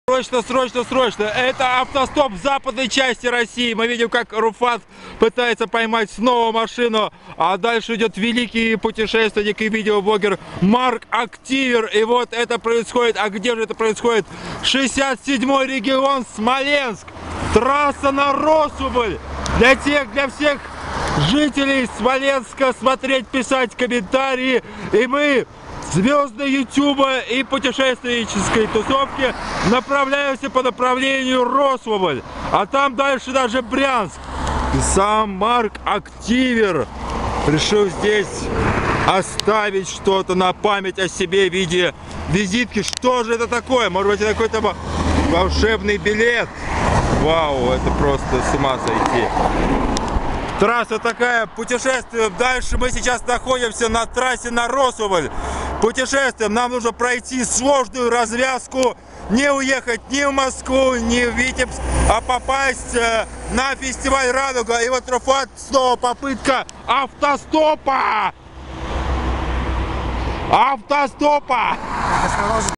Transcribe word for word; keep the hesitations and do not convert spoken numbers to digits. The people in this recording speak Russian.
Срочно, срочно, срочно. Это автостоп в западной части России. Мы видим, как Руфат пытается поймать снова машину. А дальше идет великий путешественник и видеоблогер Марк Активер. И вот это происходит. А где же это происходит? шестьдесят седьмой регион, Смоленск. Трасса на Росубль. Для тех, для всех жителей Смоленска смотреть, писать комментарии. И мы... звезды ютуба и путешественнической тусовки направляемся по направлению Росубль, а там дальше даже Брянск. И сам Марк Активер решил здесь оставить что-то на память о себе в виде визитки. Что же это такое? Может быть, это какой-то волшебный билет? Вау, это просто с ума сойти. Трасса такая, путешествуем. Дальше мы сейчас находимся на трассе на Росубль. Путешествуем, нам нужно пройти сложную развязку, не уехать ни в Москву, ни в Витебск, а попасть э, на фестиваль «Радуга». И вот Руфат, снова попытка автостопа! Автостопа!